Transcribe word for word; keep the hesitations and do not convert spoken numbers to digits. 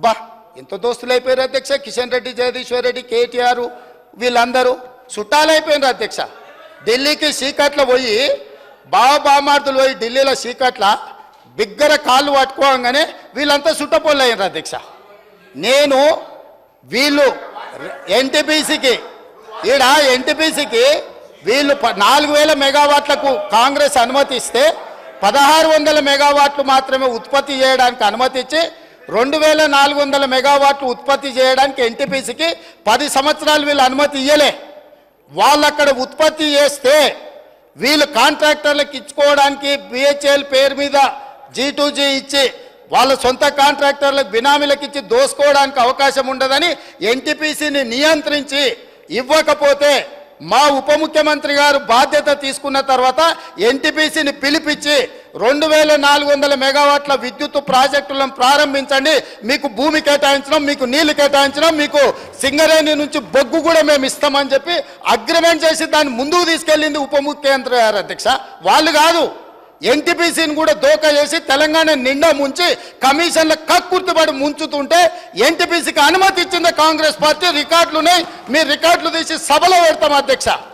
అబ్బా ఎంత దోస్తులు అయిపోయారు అధ్యక్ష. కిషన్ రెడ్డి, జగదీశ్వర్ రెడ్డి, కేటీఆర్ వీళ్ళందరూ చుట్టాలు అయిపోయినారు అధ్యక్ష. ఢిల్లీకి సీకట్లో పోయి బావ బామార్దులు పోయి ఢిల్లీలో సీకట్ల బిగ్గర కాళ్ళు పట్టుకోగానే వీళ్ళంతా చుట్టపోళ్ళు అయ్యారు అధ్యక్ష. నేను వీళ్ళు ఎన్టీపీసీకి ఈడ ఎన్టీపీసీకి వీళ్ళు నాలుగు వేల మెగావాట్లకు కాంగ్రెస్ అనుమతి ఇస్తే పదహారు వందల మెగావాట్లు మాత్రమే ఉత్పత్తి చేయడానికి అనుమతి ఇచ్చి రెండు వేల నాలుగు వందల మెగావాట్లు ఉత్పత్తి చేయడానికి ఎన్టీపీసీకి పది సంవత్సరాలు వీళ్ళు అనుమతి ఇయ్యలే. వాళ్ళు అక్కడ ఉత్పత్తి చేస్తే వీళ్ళు కాంట్రాక్టర్లకు ఇచ్చుకోవడానికి బిహెచ్ఎల్ పేరు మీద జీ టూ జీ ఇచ్చి వాళ్ళ సొంత కాంట్రాక్టర్లకు బినామీలకు ఇచ్చి దోసుకోవడానికి అవకాశం ఉండదని ఎన్టీపీసీని నియంత్రించి ఇవ్వకపోతే మా ఉప ముఖ్యమంత్రి గారు బాధ్యత తీసుకున్న తర్వాత ఎన్టీపీసీని పిలిపించి రెండు వేల నాలుగు వందల మెగావాట్ల విద్యుత్ ప్రాజెక్టులను ప్రారంభించండి, మీకు భూమి కేటాయించడం, మీకు నీళ్లు కేటాయించడం, మీకు సింగరేణి నుంచి బొగ్గు కూడా మేము ఇస్తామని చెప్పి అగ్రిమెంట్ చేసి దాన్ని ముందుకు తీసుకెళ్ళింది ఉప ముఖ్యమంత్రి గారు అధ్యక్ష. వాళ్ళు కాదు, ఎన్టీపీసీని కూడా దోకా చేసి తెలంగాణ నిండా ముంచి కమిషన్ల కక్కుర్తిపడి ముంచుతుంటే ఎన్టీపీసీకి అనుమతి ఇచ్చింది కాంగ్రెస్ పార్టీ. రికార్డులున్నాయి, మీ రికార్డులు తీసి సభలో పెడతాం అధ్యక్ష.